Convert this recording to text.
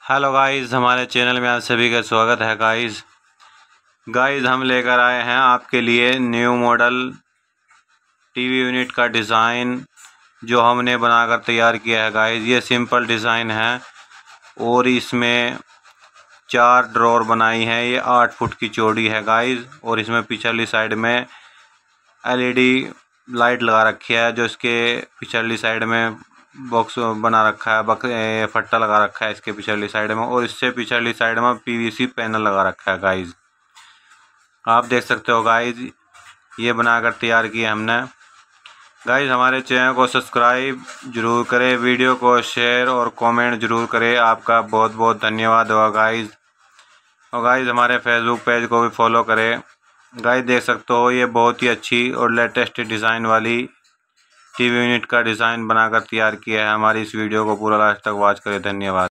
Hello guys, हमारे channel में आप सभी का स्वागत है। गाइस हम लेकर आए हैं आपके लिए न्यू मॉडल टीवी यूनिट का डिज़ाइन जो हमने बनाकर तैयार किया है। गाइस ये सिंपल डिज़ाइन है और इसमें 4 ड्रॉर बनाई है। ये 8 फुट की चौड़ी है गाइस, और इसमें पिछली साइड में एलईडी लाइट लगा रखी है, जो इसके पिछली साइड में बॉक्स बना रखा है, फट्टा लगा रखा है इसके पिछली साइड में, और इससे पिछली साइड में पीवीसी पैनल लगा रखा है। गाइस आप देख सकते हो गाइस, ये बनाकर तैयार किया हमने। गाइस हमारे चैनल को सब्सक्राइब जरूर करें, वीडियो को शेयर और कमेंट जरूर करें। आपका बहुत बहुत धन्यवाद होगा गाइस। और गाइस हमारे फेसबुक पेज को भी फॉलो करें। गाइस देख सकते हो, ये बहुत ही अच्छी और लेटेस्ट डिज़ाइन वाली टीवी यूनिट का डिज़ाइन बनाकर तैयार किया है। हमारी इस वीडियो को पूरा लास्ट तक वॉच करें। धन्यवाद।